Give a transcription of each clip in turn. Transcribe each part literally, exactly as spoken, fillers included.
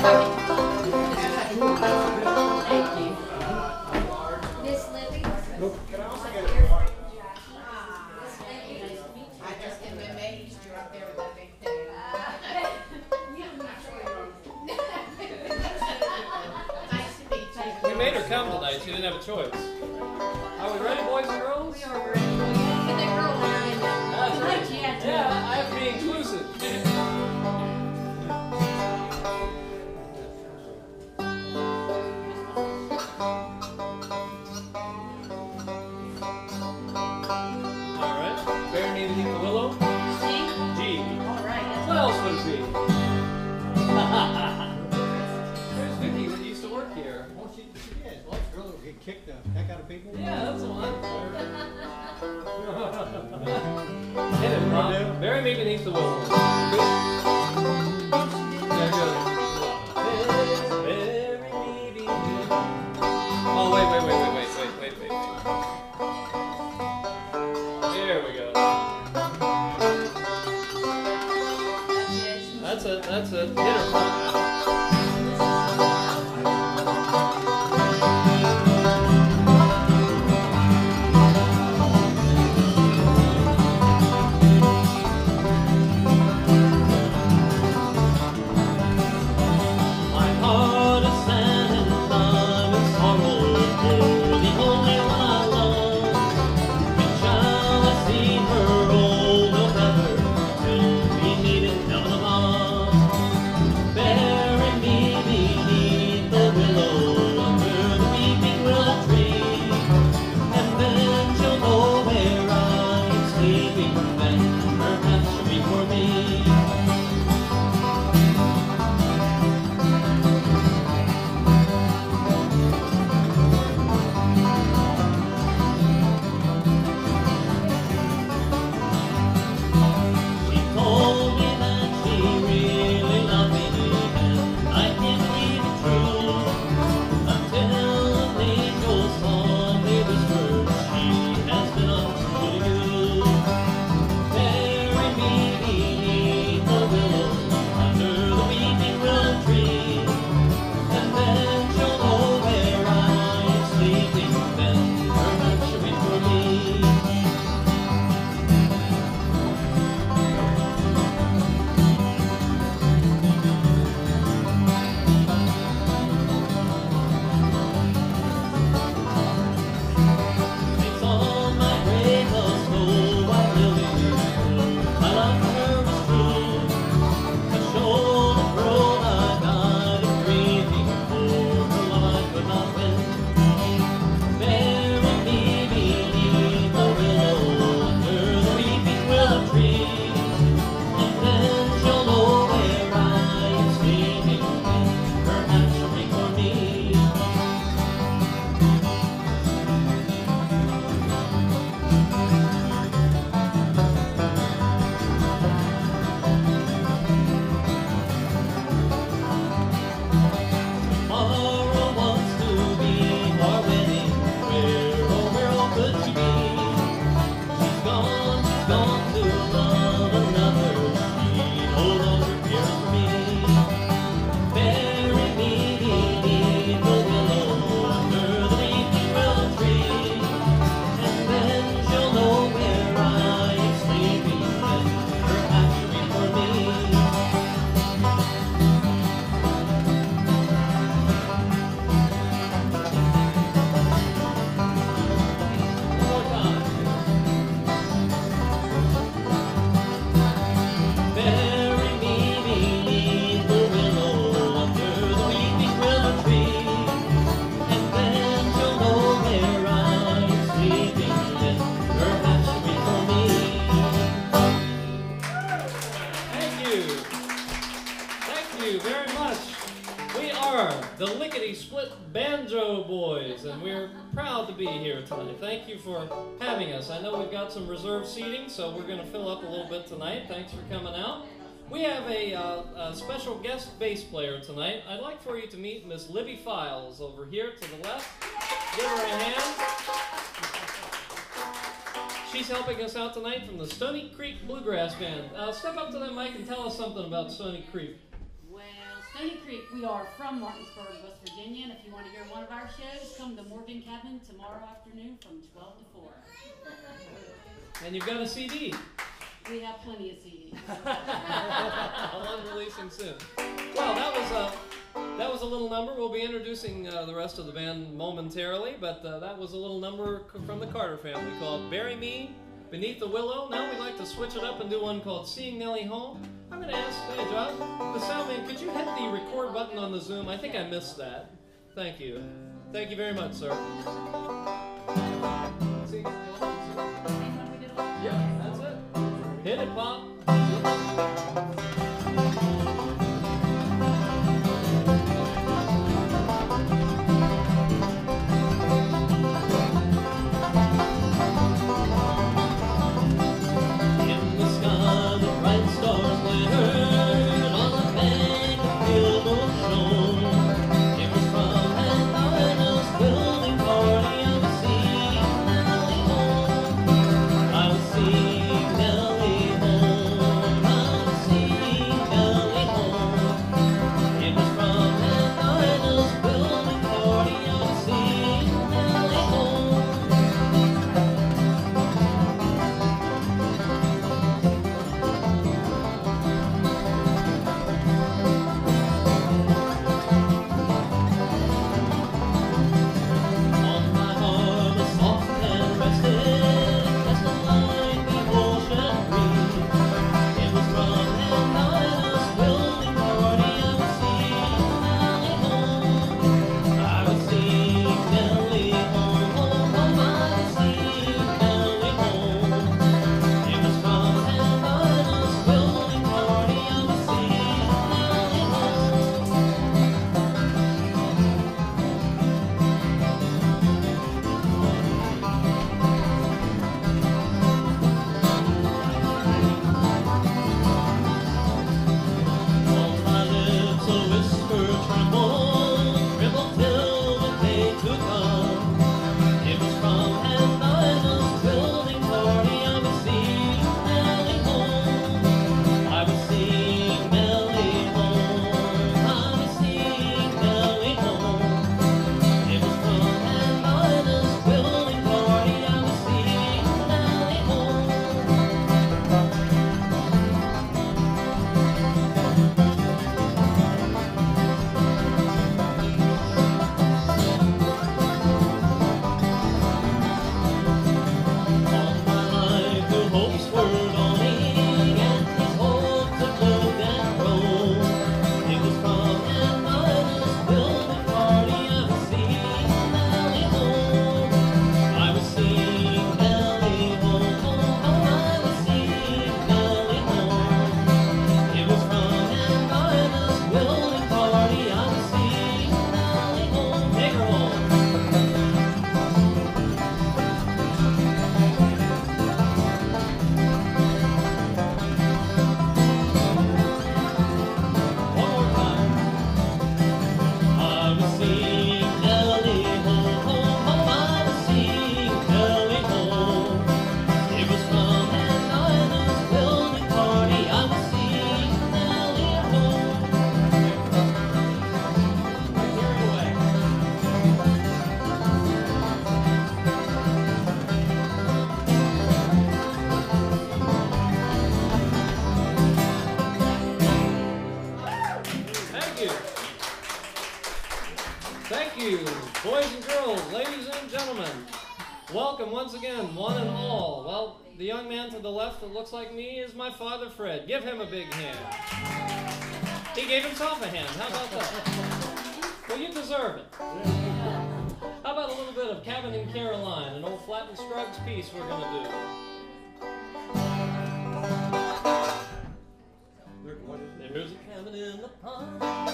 Miss Libby? Can I also get a part? Miss Libby? I just am amazed you're up there with that big thing. Nice to meet you. We made her come tonight. She didn't have a choice. Are we ready, boys and girls? We are ready. Get that girl there in there. That's right. Yeah, I have to be inclusive. All right. Bear me beneath the willow. C? G. All right. What else would it be? There's Vicky that used to work here. Oh, she, she did. Well, this girl who kicked the heck out of people. Yeah, that's the one. Hit it, Ron. Bury me beneath the willow. There goes. Bury me beneath. Oh, wait, wait, wait, wait, wait, wait, wait, wait, wait. There we go. That's it, that's it. Hit her, Ron. The Lickety Split Banjo Boys, and we're proud to be here tonight. Thank you for having us. I know we've got some reserved seating, so we're going to fill up a little bit tonight. Thanks for coming out. We have a, uh, a special guest bass player tonight. I'd like for you to meet Miss Libby Files over here to the left. Give her a hand. She's helping us out tonight from the Stony Creek Bluegrass Band. Uh, step up to that mic and tell us something about Stony Creek. Well, Stony Creek, we are from Martinsburg, West Virginia, and if you want to hear one of our shows, come to Morgan Cabin tomorrow afternoon from twelve to four. And you've got a C D. We have plenty of C Ds. One releasing soon. Well, that was a that was a little number. We'll be introducing uh, the rest of the band momentarily, but uh, that was a little number from the Carter family called "Bury Me Beneath the Willow." Now we'd like to switch it up and do one called "Seeing Nellie Home." I'm going to ask, hey John, the sound man, could you hit the record button on the Zoom? I think I missed that. Thank you. Thank you very much, sir. See, yeah, that's it. Hit it, Pop. Welcome once again, one and all. Well, the young man to the left that looks like me is my father, Fred. Give him a big hand. He gave himself a hand. How about that? Well, you deserve it. How about a little bit of Cabin in Caroline, an old Flat and Scruggs piece we're going to do. There's a cabin in the pond.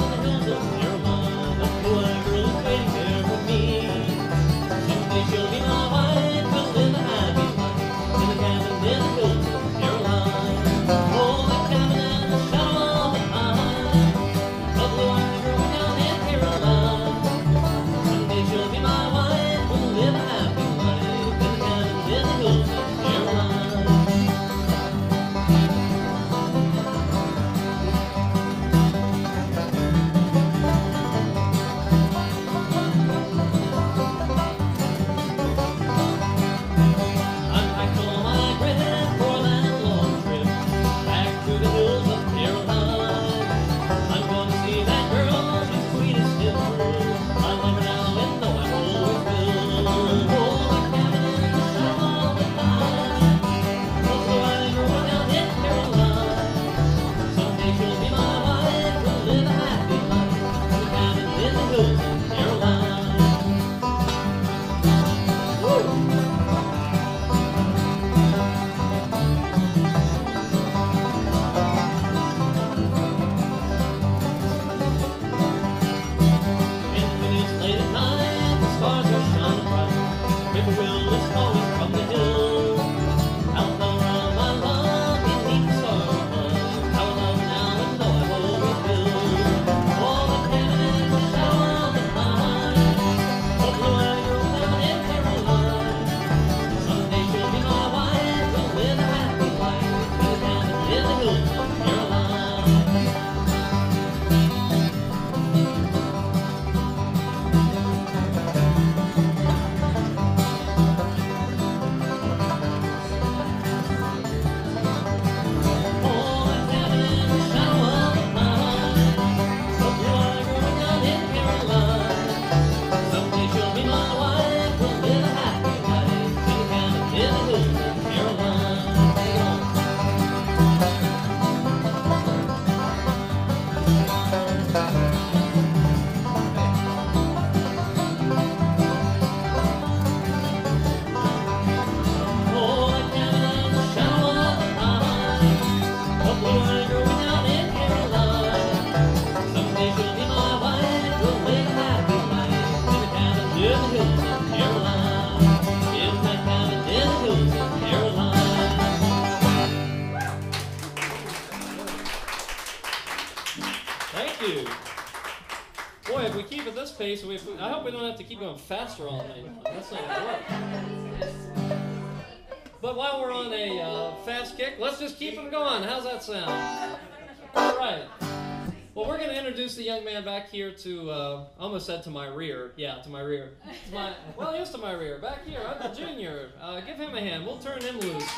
She'll be pace. We, I hope we don't have to keep going faster all night. That's not gonna work. But while we're on a uh, fast kick, let's just keep it going. How's that sound? All right. Well, we're going to introduce the young man back here to, uh, I almost said to my rear. Yeah, to my rear. To my, well, he is to my rear. Back here, Uncle Junior. Uh, give him a hand. We'll turn him loose.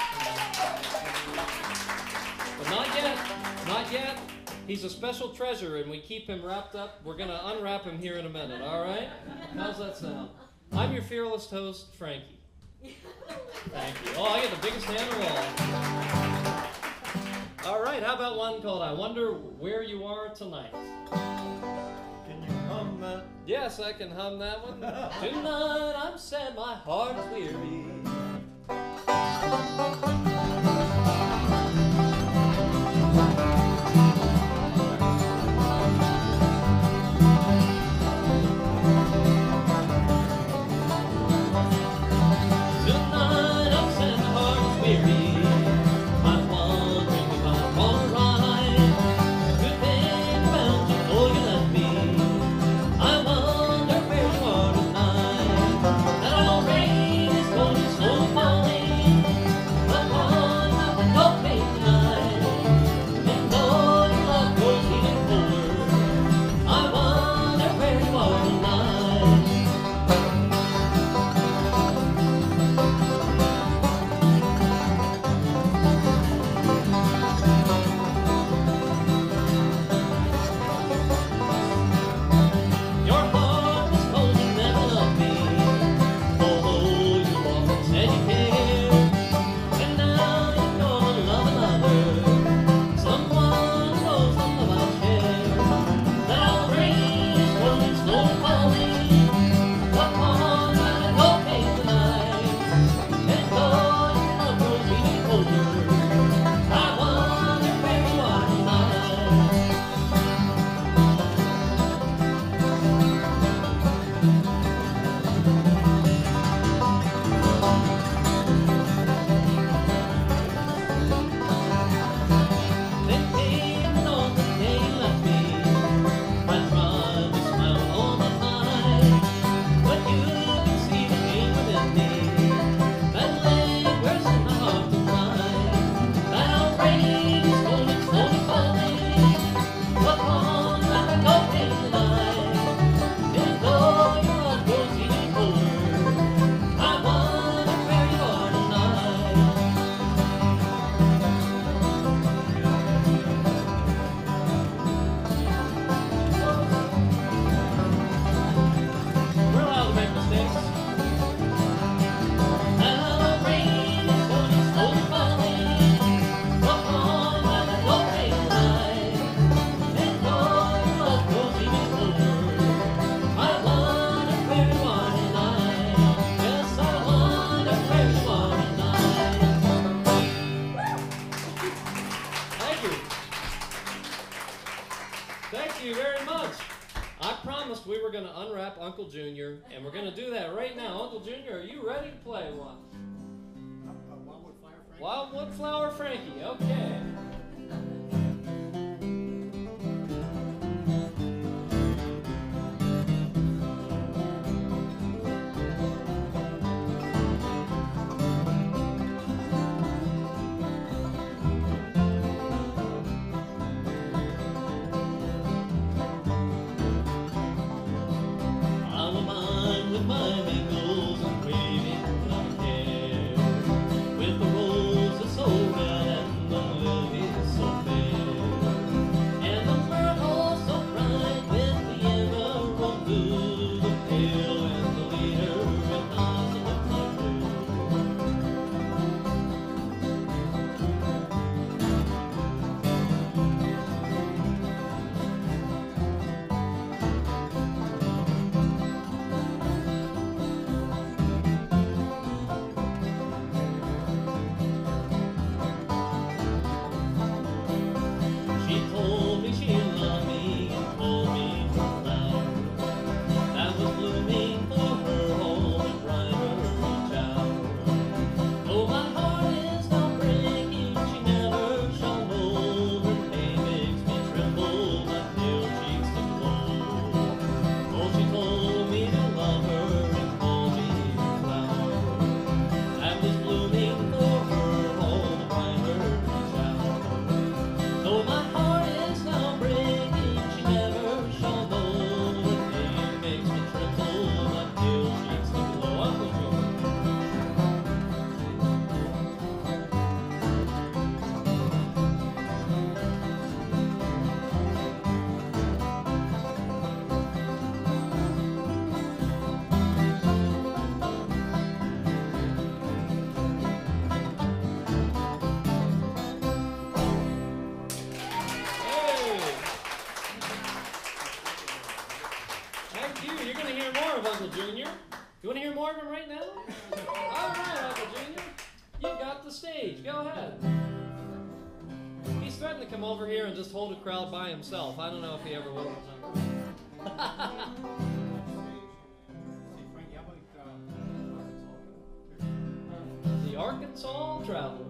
But not yet. Not yet. He's a special treasure, and we keep him wrapped up. We're going to unwrap him here in a minute, all right? How's that sound? I'm your fearless host, Frankie. Thank you. Oh, I get the biggest hand of all. All right, how about one called I Wonder Where You Are Tonight? Can you hum that? Yes, I can hum that one. Tonight I'm sad, my heart is weary. Tonight I'm sad, my heart is weary. I'm wondering if I'm alright. Good thing about you, oh you love me. I wonder where you are tonight. That old rain is going slow falling. But one of the cold rain tonight. And though your love grows even colder, I wonder where you are tonight. Your heart was cold, you never loved me. Oh, you often said you cared. And now you're gonna love another, someone who knows the love I share. That old rain is rolling, slowly falling upon my cold face tonight. And though your love grows even colder, I wonder where you are tonight. Thinking on the day you left me, I tried to smile all the time, but you can see the pain within me that lingers in my heart tonight. That old rain is slowly, slowly falling upon my cold rain tonight. And though your love grows even colder, I wonder where you are tonight. We're allowed to make mistakes. That old rain is slowly, slowly falling upon my cold rain tonight. And though your love grows even colder, I wonder where you are tonight. Yes, I wonder where you are tonight. Thank you. Thank you very much. I promised we were going to unwrap Uncle Junior, and we're going to do that right now. Uncle Junior, are you ready to play one? Uh, uh, Wildwood Fire Frank? Wildwood Flower Frankie, okay. I'm a mind with my mingles and craving love care, with the roses so red and the lilies the stage. Go ahead. He's threatened to come over here and just hold a crowd by himself. I don't know if he ever will. The Arkansas Traveler.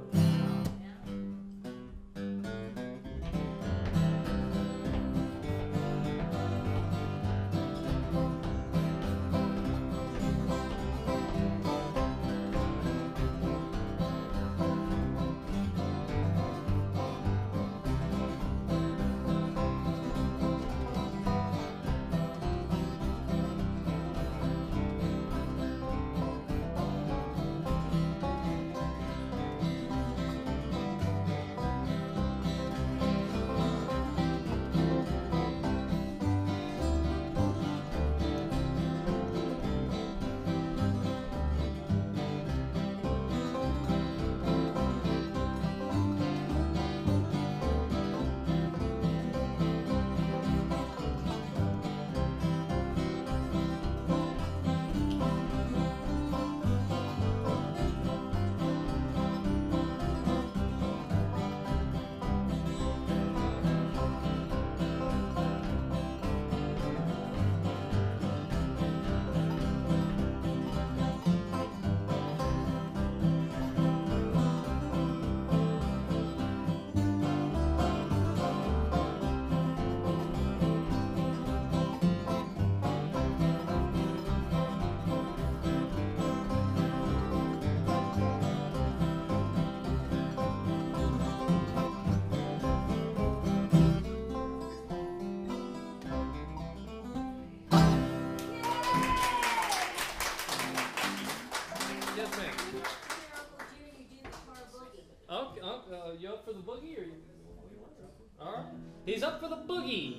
Okay, uh, you up for the boogie, or you? All right, he's up for the boogie.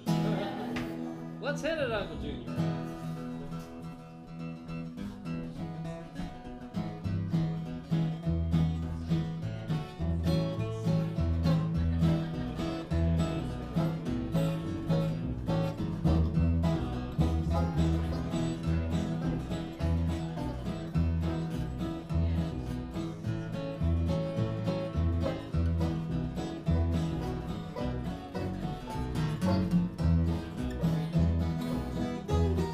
Let's hit it, Uncle Junior. Thank you.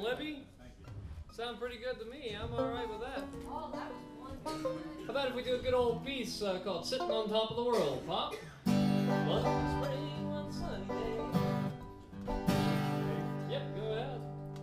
Libby? Sound pretty good to me. I'm all right with that. Oh, that was wonderful. How about if we do a good old piece uh, called Sitting on Top of the World, Pop? One spring, one sunny day. Yep, go ahead.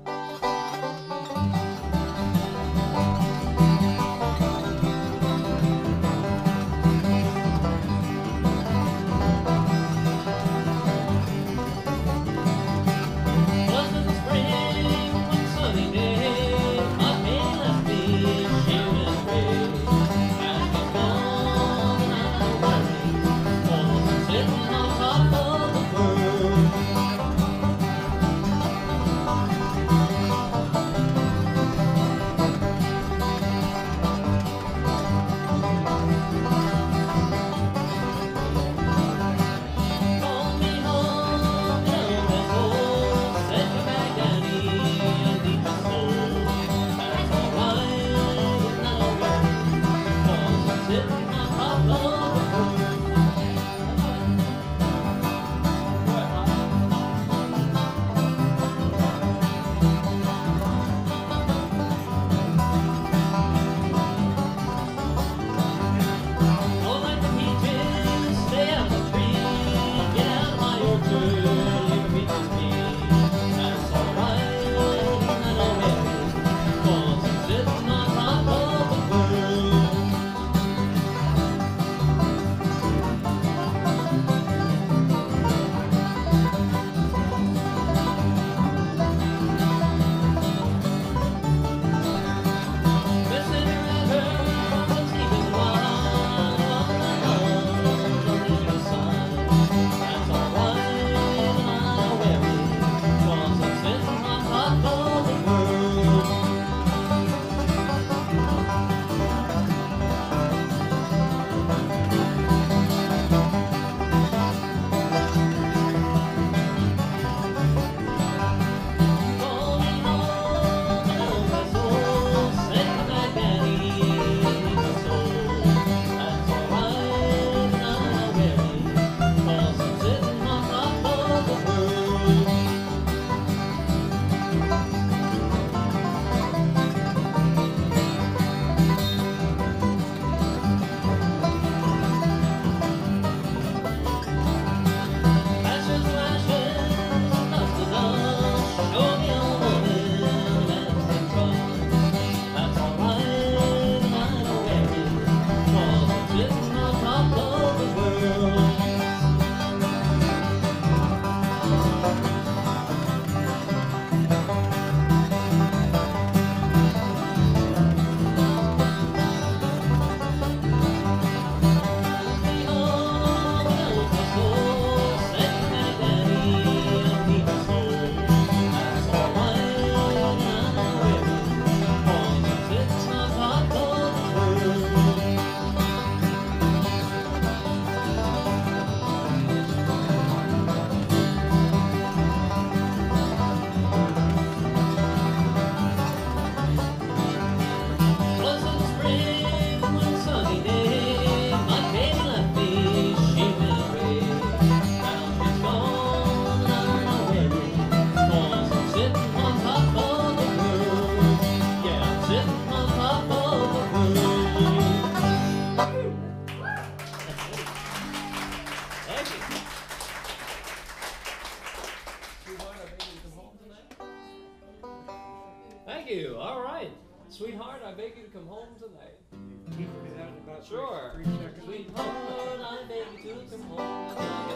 you. All right. Sweetheart, I beg you to come home tonight. Keep it out in about three- Sure. three seconds. Sweetheart, I beg you to come home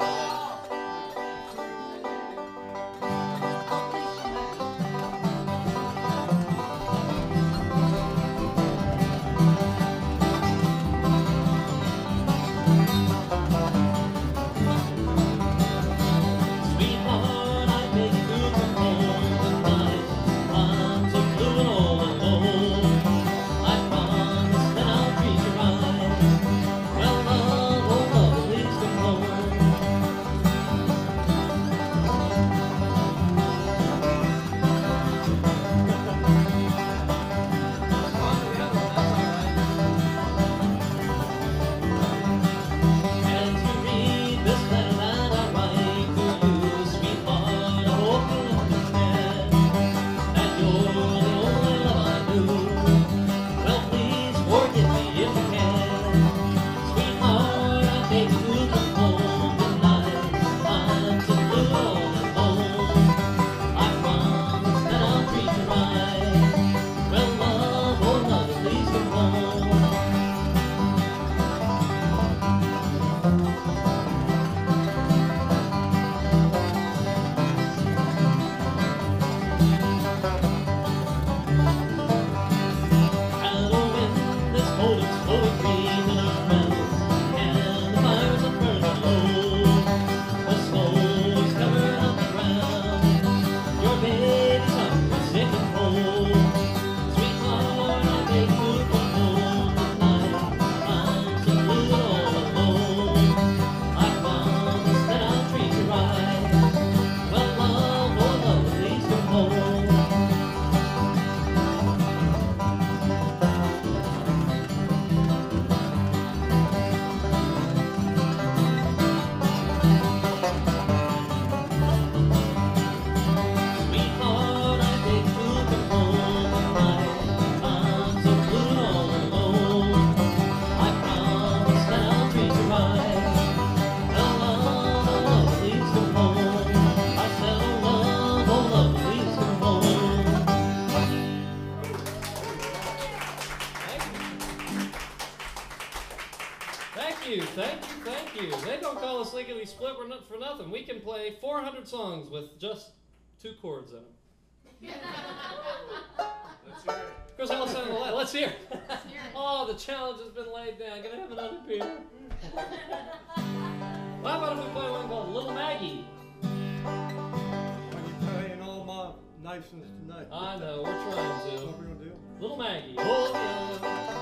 tonight. Sweetheart, I beg you to come home tonight. I'm so blue and all alone. I promise that I'll treat you right. Well, love, oh love, please come home. thank you, thank you. They don't call us Lickety Split we're not for nothing. We can play four hundred songs with just two chords in them. Let's hear it. Of course, I'll sound a lot. Let's hear it. Oh, the challenge has been laid down. Can I have another beer? Well, how about if we play one called Little Maggie? I'm playing all my niceness tonight. I know, we're trying What to. are we gonna do? Little Maggie. Oh, yeah.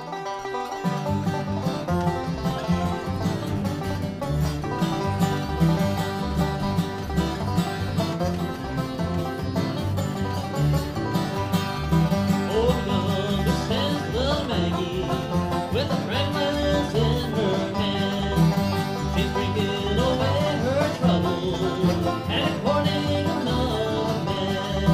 With a fragrance in her hand, she's bringing away her trouble and courting another man.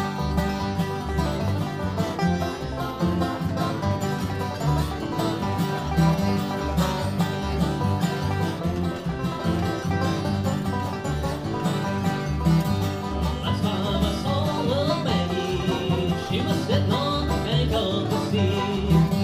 Last time I saw little Maggie, she was sitting on the bank of the sea.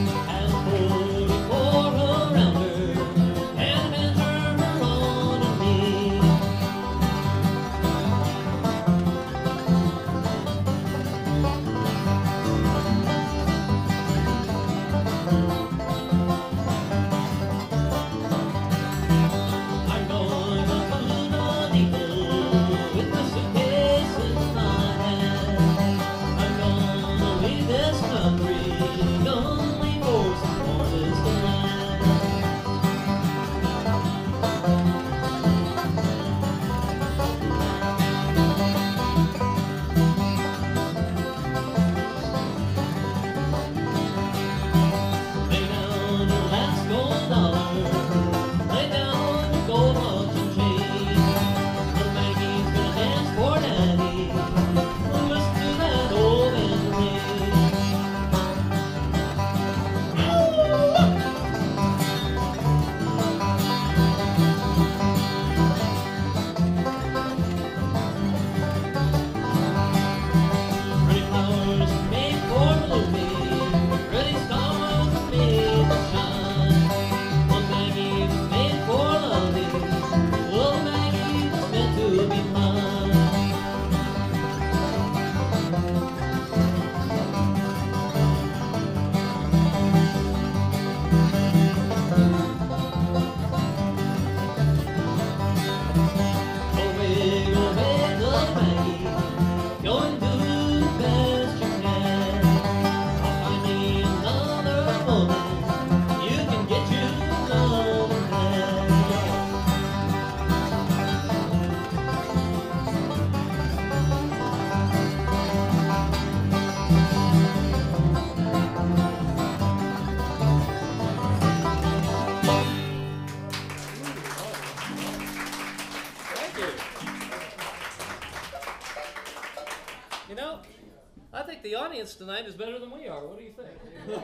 You know, I think the audience tonight is better than we are. What do you think?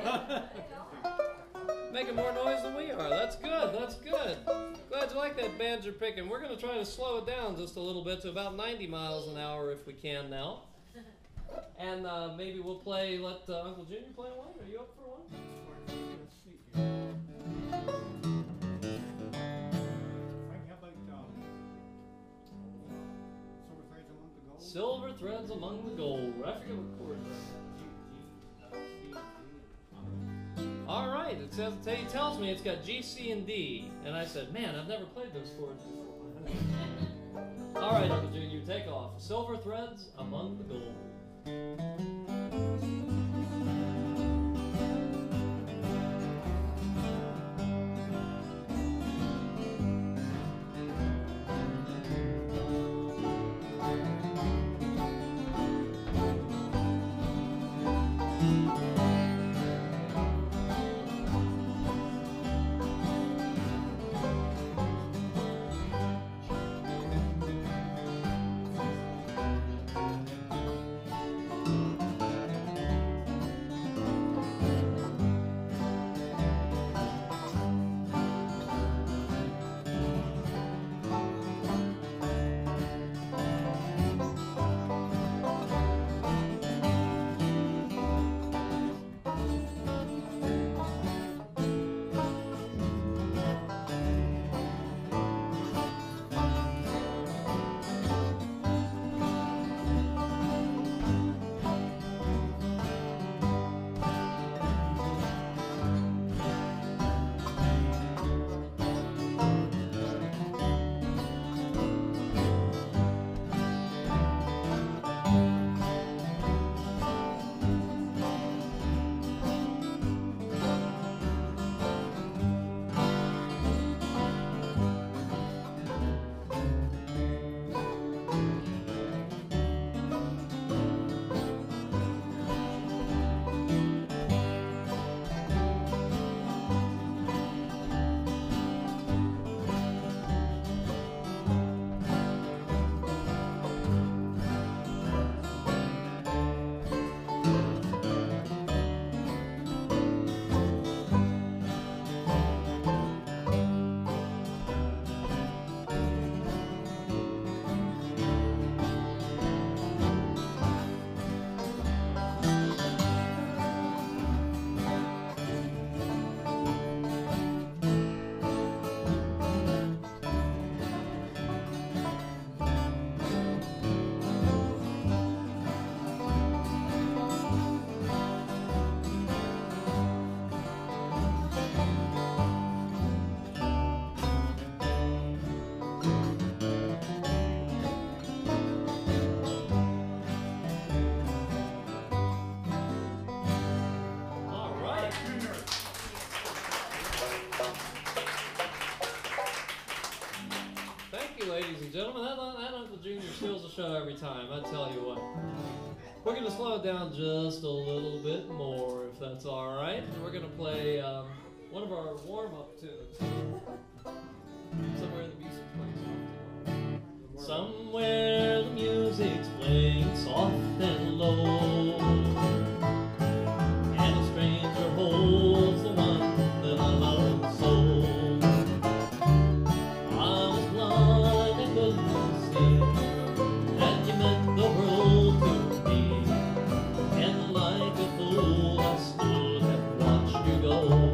Making more noise than we are. That's good. That's good. Glad you like that banjo picking. We're going to try to slow it down just a little bit to about ninety miles an hour if we can now. And uh, maybe we'll play, let uh, Uncle Junior play one. Are you up for one? Let's see here. Frank, how about um, Silver Threads Among the Gold? Silver Threads Among the Gold. I forget what chord that is. All right, it says, he tells me it's got G, C, and D. And I said, man, I've never played those chords before. All right, Uncle Junior, take off. Silver Threads Among the Gold. show every time, I tell you what. We're going to slow it down just a little bit more, if that's all right. We're going to play um, one of our warm-up tunes. Somewhere the music's playing soft. Somewhere the music's playing soft and low, and a stranger holds the one that I love so. I was blind and couldn't see that you meant the world to me, and like a fool I stood and watched you go.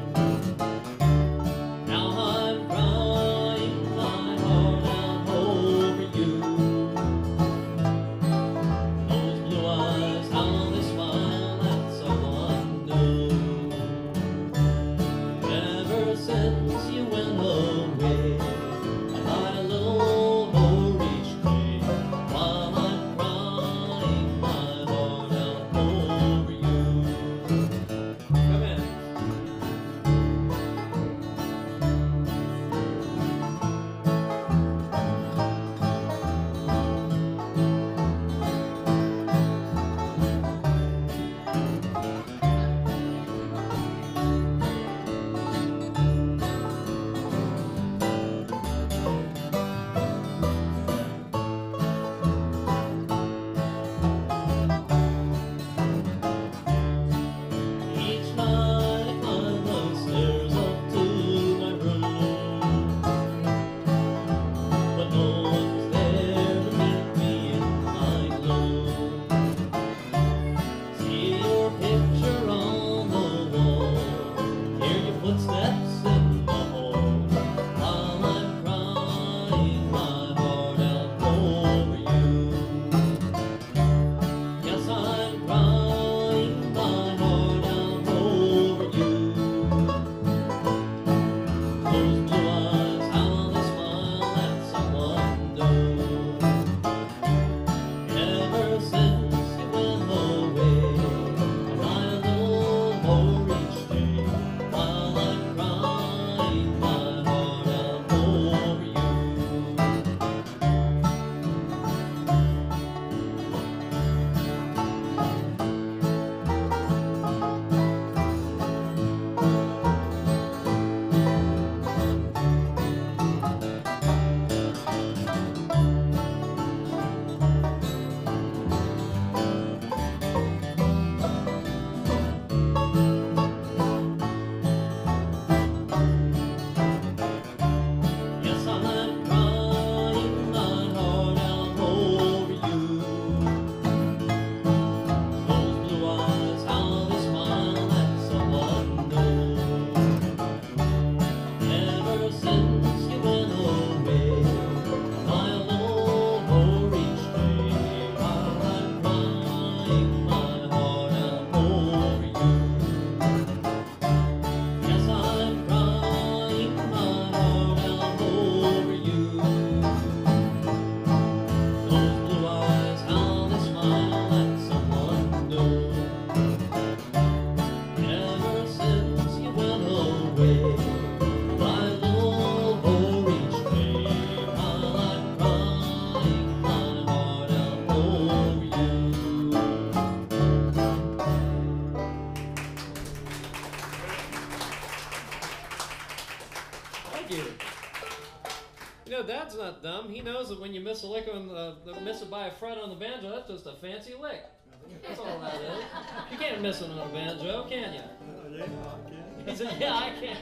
Dad's not dumb. He knows that when you miss a lick on the, the miss it by a fret on the banjo, that's just a fancy lick. That's all that is. You can't miss it on a banjo, can you? Uh, yeah, I can. He said, yeah, I can.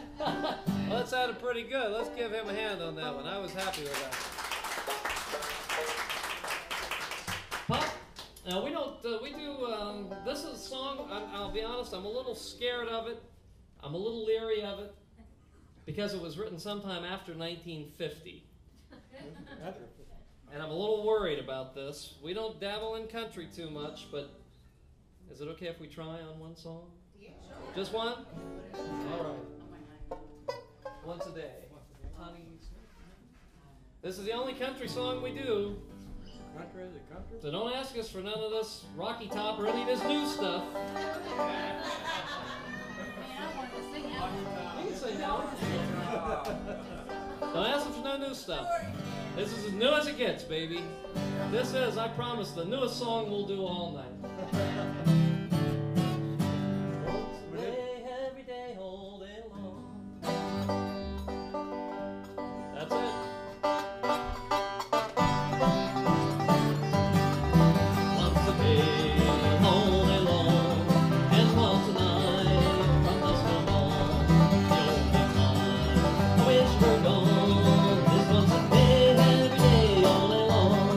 Well, that sounded pretty good. Let's give him a hand on that one. I was happy with that. Pop, now we don't, uh, we do, um, this is a song, I'm, I'll be honest, I'm a little scared of it. I'm a little leery of it. Because it was written sometime after nineteen fifty. And I'm a little worried about this. We don't dabble in country too much, but is it okay if we try on one song? Yeah, sure. Just one? All right. Once a day. Honey. This is the only country song we do. Country is it country? So don't ask us for none of this Rocky Top or any of this new stuff. Man, I wanted to sing that. You can sing now. Don't ask them for no new stuff. This is as new as it gets, baby. This is, I promise, the newest song we'll do all night. Once a day, every day, all day long. That's it. Once a day, all day long, and once a night, from dusk till dawn. The only time I wish we're gone is once a day, every day, all day long.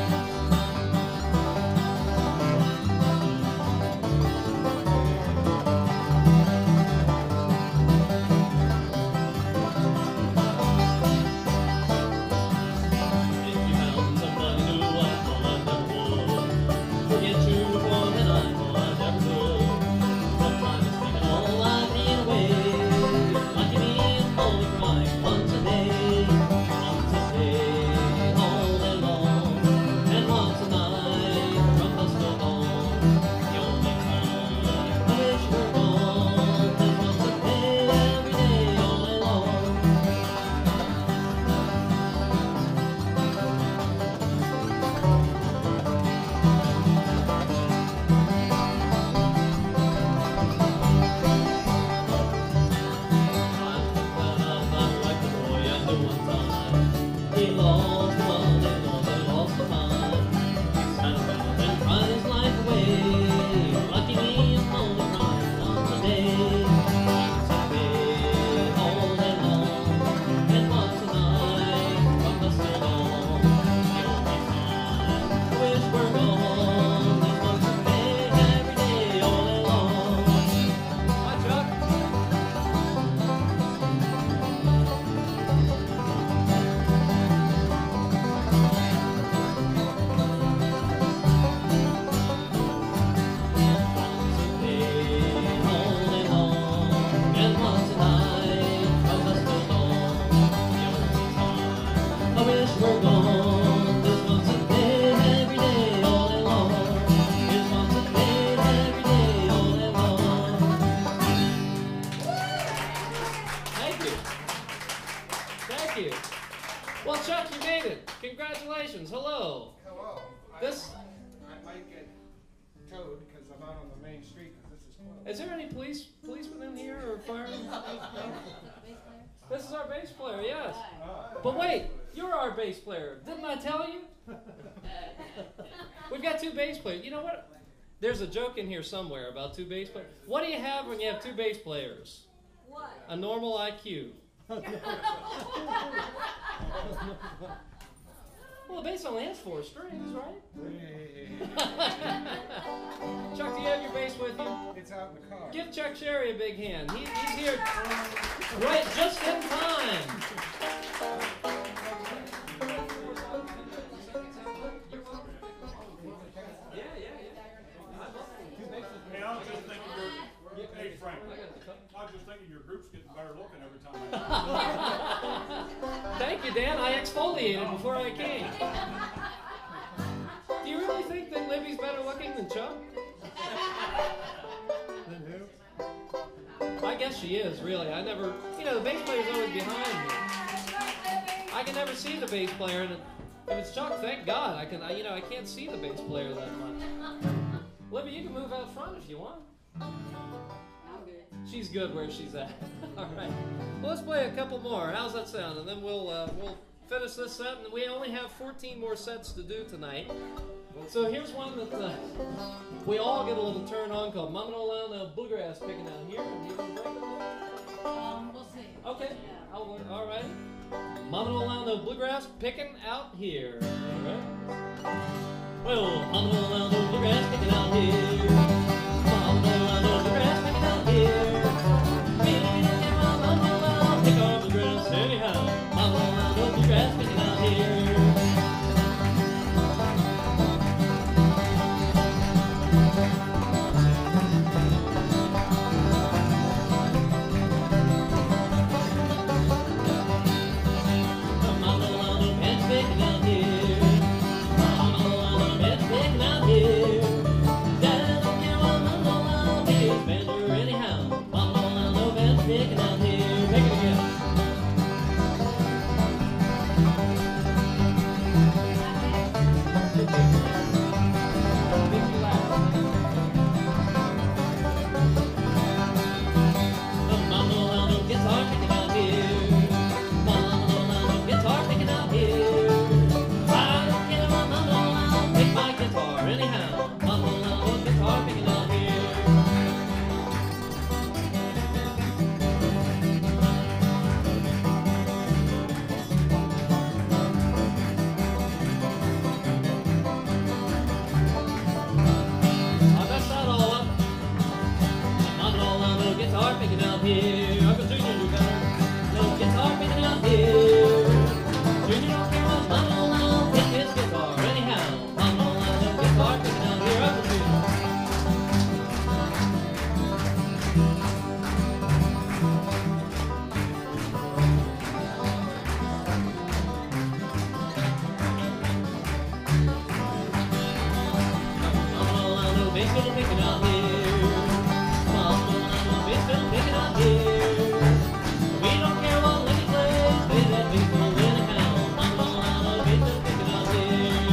If you found somebody new, I thought I never would forget you more than I thought I never could. Sometimes it's taken all life in a way, like you mean only crying once a day, once a day, all day long, and once a night from dusk till dawn. The only time I wish you were gone is once a day, every day, all day long. He lost one and also lost the mind. He's kind of bound and cried his life away. Lucky me, I'm only crying once a day. Once a day, all day long, and once a night from dusk till dawn. The only time I wish we're gone is once a day, every day, all day long. Hi, Chuck. I wish we're gone. This once a day, every day, all day long. This once a day, every day, all day long. Thank you. Thank you. Well, Chuck, you made it. Congratulations. Hello. Hello. I- This- I might get towed because I'm out on the main street because this is closed. Is there any police policemen in here or firemen? This is our bass player, yes. Oh. But wait, you're our bass player. Didn't I tell you? We've got two bass players. You know what? There's a joke in here somewhere about two bass players. What do you have when you have two bass players? What? A normal I Q. Well, the bass only has four strings, right? Chuck, do you have your bass with you? It's out in the car. Give Chuck Sherry a big hand. He, he's here right just in time. Yeah, yeah, yeah. Hey, I was just thinking your, hey Frank, I was just thinking your group's getting better looking every time I Thank you, Dan. I exfoliated before I came. Do you really think that Libby's better looking than Chuck? Then who? I guess she is, really. I never, you know, the bass player's always behind me. I can never see the bass player, and if it's Chuck, thank God. I can, I, you know, I can't see the bass player that much. Libby, you can move out front if you want. I'm good. She's good where she's at. All right. Well, let's play a couple more. How's that sound? And then we'll uh, we'll finish this set. And we only have fourteen more sets to do tonight. So here's one that uh, we all get a little turn on called Mama Don't Allow No Bluegrass Picking Out Here. Do you want to break it? Um, we'll see. Okay. Yeah. I'll work. All right. Mama Don't Allow No Bluegrass Picking Out Here. All right. Well, Mama Don't Allow No Bluegrass Picking Out Here. Mama Don't Allow No Bluegrass Picking Out Here. Me and my mama don't allow pick our bluegrass anyhow. Mama Don't Allow No Bluegrass Picking Out Here. Picking out here. Dad, don't care what out here. Mama don't allow no bass fiddle picking out here. We don't care what Lickety plays, play that bass fiddle anyhow. Mama don't allow no bass fiddle picking out here.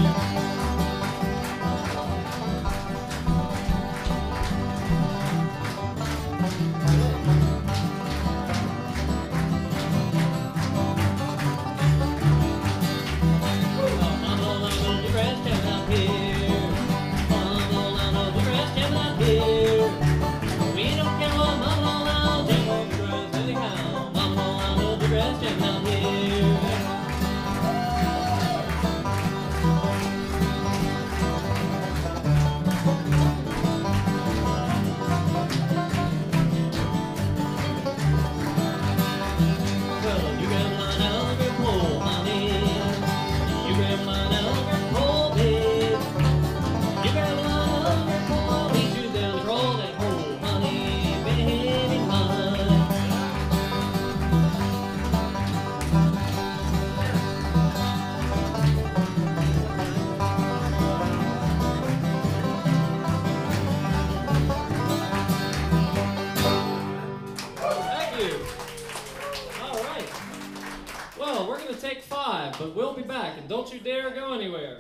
But we'll be back, and don't you dare go anywhere.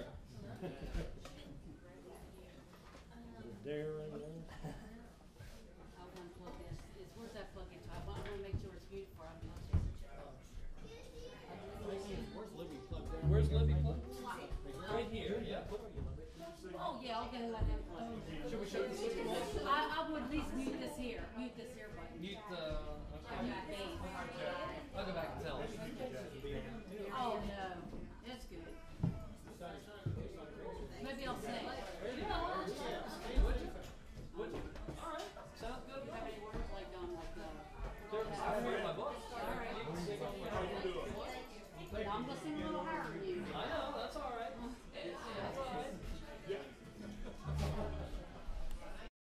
There right there. I want to plug this. It's, where's that plug in? I want to make sure it's muted before I'm done. Where's Libby plugged? Right here, yeah. Oh, yeah, I'll get let him plug. Should we show the system? I, I would at least mute this here. Mute this here button. Mute the. Okay. Yeah, Dave. I'll go back and tell him. Oh, no. That's good. Maybe I'll say. Would you? All right. Sounds good. How many words like on like the. I read my book. All right. I'm listening.